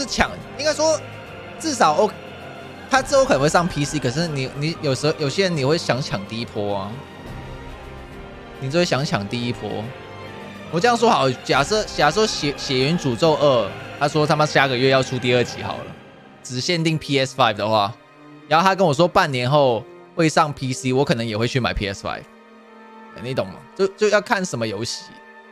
是抢，应该说至少 OK， 它之后可能会上 PC， 可是你有时候有些人你会想抢第一波啊，你就会想抢第一波。我这样说好，假设血缘诅咒2，他说他妈下个月要出第2集好了，只限定 PS5 的话，然后他跟我说半年后会上 PC， 我可能也会去买 PS5， 你懂吗？就要看什么游戏，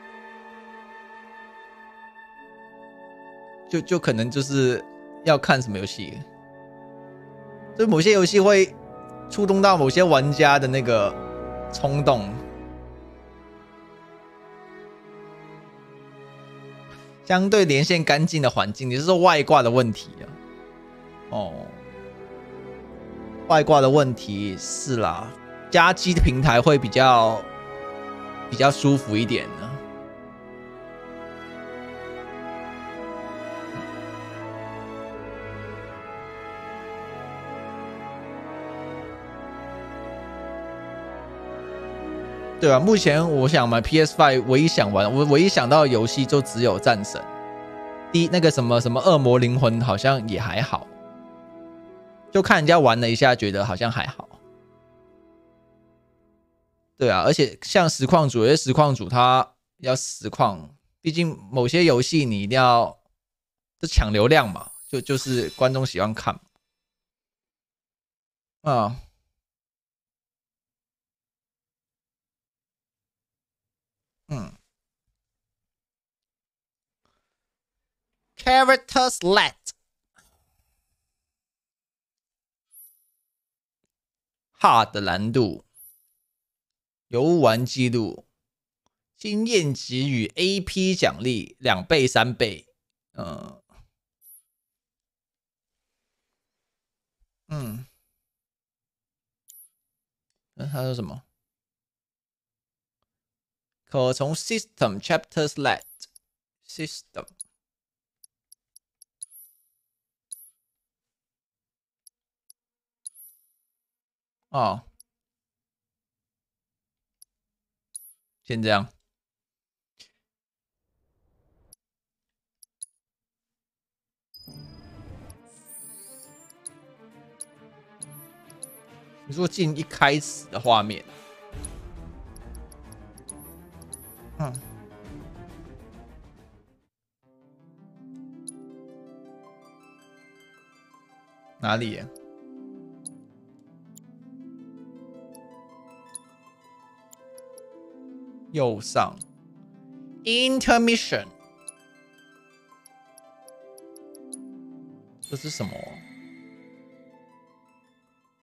就可能就是要看什么游戏，就某些游戏会触动到某些玩家的那个冲动。相对连线干净的环境，你是说外挂的问题啊？哦，外挂的问题是啦，加机的平台会比较舒服一点呢。对啊，目前我想买 PS5， 唯一想玩，我唯一想到的游戏就只有战神。那个什么恶魔灵魂好像也还好，就看人家玩了一下，觉得好像还好。对啊，而且像实况主，因为实况主他要实况，毕竟某些游戏你一定要就抢流量嘛，就是观众喜欢看啊。嗯 ，Character Select Hard 难度，游玩记录，经验值与 AP 奖励2倍、3倍。嗯，那他说什么？可从 System Chapter Select System 哦，先这样。你说进一开始的画面，嗯，哪里？右上 Intermission， 这是什么？